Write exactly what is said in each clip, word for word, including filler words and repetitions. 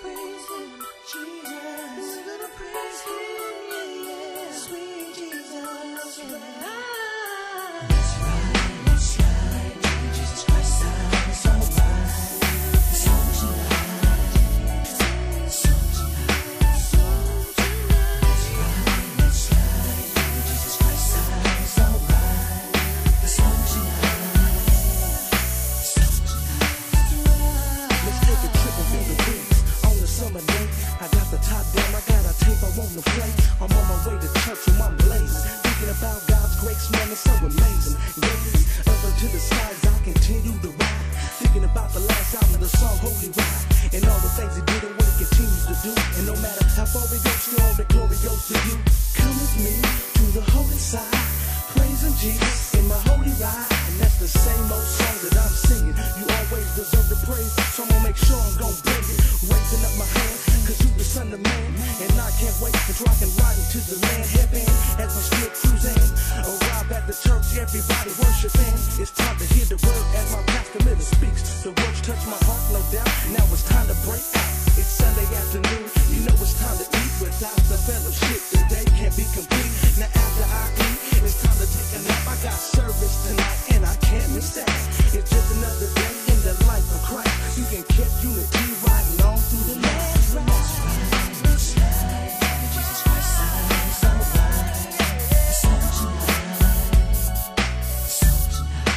praise Him, Jesus. We're gonna praise Him, yeah, yeah. Sweet Jesus, yeah. That's right, that's right. Jesus Christ, it's alright. It's on tonight. It's on tonight. It's on tonight. That's right, that's right. Jesus Christ, it's alright. It's on tonight. It's on tonight. Let's take a trip and feel the breeze. On a summer day, I got the top down, I got a tape I wanna play. I'm on my way to church and I'm blazing. Thinking about God's grace, man, it's so amazing. Gaze up into the skies, I continue to ride. Thinking about the last album, the song Holy Ride. And all the things He did and what He continues to do. And no matter how far we go, still all the glory goes to You. Come with me to the holy side, praising Jesus in my holy ride. And that's the same old song that I'm singing. You always deserve the praise, so I'm gonna make sure I'm gonna bring it. Raising up my hand, cause You the Son of Man. And I can't wait until I can ride into the land heaven. As we still cruising, arrive at the church, everybody worshiping. It's time to hear the word as my pastor Miller speaks. The words touch my heart, no doubt. Now it's time to break out. It's Sunday afternoon, you know it's time to eat. Without the fellowship, the day can't be complete. Now after I eat, it's time to take a nap. I got service tonight and I can't miss that. It's just another day in the life of Christ. You can catch unity riding on through the night. That's right. Jesus Christ, it's alright. It's on tonight. It's on tonight.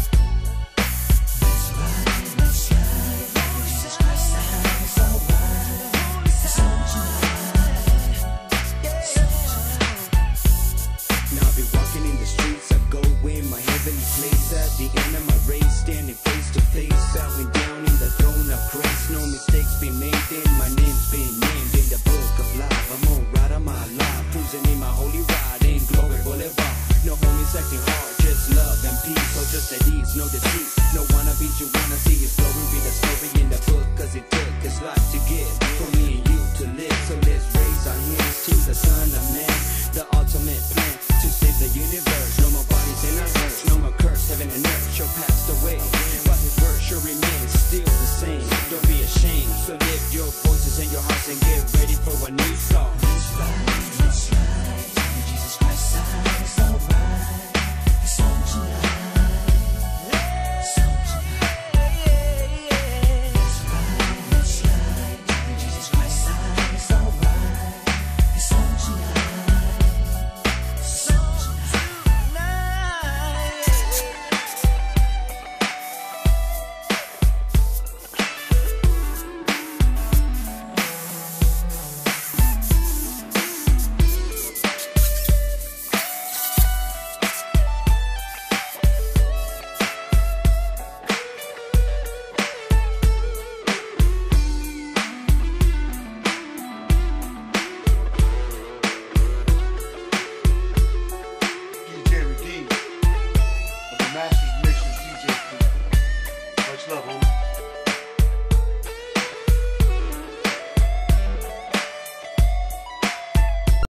That's right, that's right. Jesus Christ, it's alright. It's on tonight. It's on tonight. Now I'll be walking in the streets, I go in my heavenly place. At the end of my race, standing face to face, bowing down in the throne of grace. No mistakes been made, and my name's been named in the book of life. I'm on right on my life, cruising in my holy ride in Glory Boulevard. No homies acting hard, just love and peace. So just at ease, no deceit. No wanna beat you, wanna see His glory. Read the story in the book, cause it took His life to give for me and you to live. So let's raise our hands to the Son of Man, the ultimate plan to save the universe. No more bodies in our earth, no more curse. Heaven and earth shall pass away, but His word shall remain still the same. Don't be ashamed, so lift your voices and your hearts and